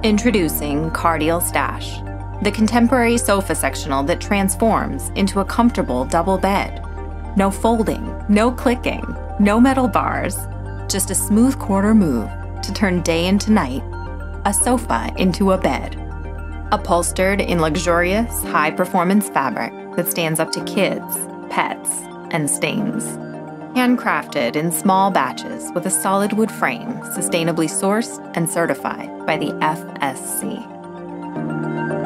Introducing Kardiel Stash, the contemporary sofa sectional that transforms into a comfortable double bed. No folding, no clicking, no metal bars, just a smooth quarter move to turn day into night, a sofa into a bed. Upholstered in luxurious, high-performance fabric that stands up to kids, pets, and stains. Handcrafted in small batches with a solid wood frame, sustainably sourced and certified by the FSC.